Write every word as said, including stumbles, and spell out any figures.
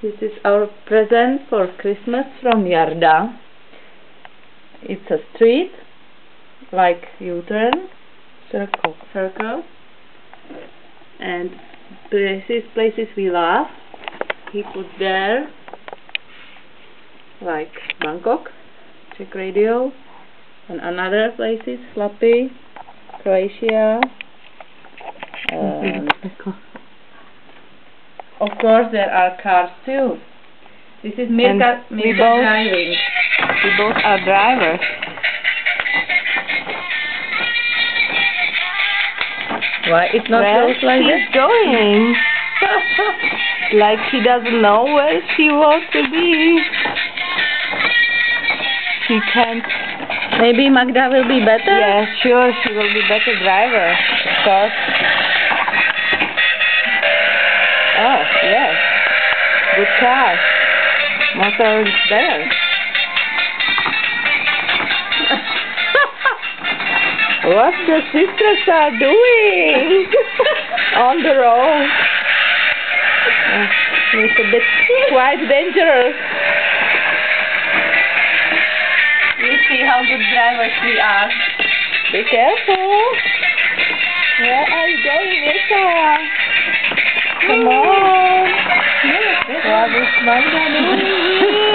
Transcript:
This is our present for Christmas from Yarda. It's a street, like U-turn, circle, circle, and places, places we love. He put there, like Bangkok, Czech Radio, and another places, Slappy, Croatia. And of course, there are cars too. This is Mirka, we Mirka both, driving. We both are drivers. Why it's not Where close like that? she's going? Like she doesn't know where she wants to be. She can't. Maybe Magda will be better? Yeah, sure, she will be better driver. Of course. Oh, yes. Good car. Motor is better. What the sisters are doing on the road? Uh, it's a bit quite dangerous. You see how good drivers we are. Be careful. Where are you going, Mirka? Come on. Yes, What is Magda doing?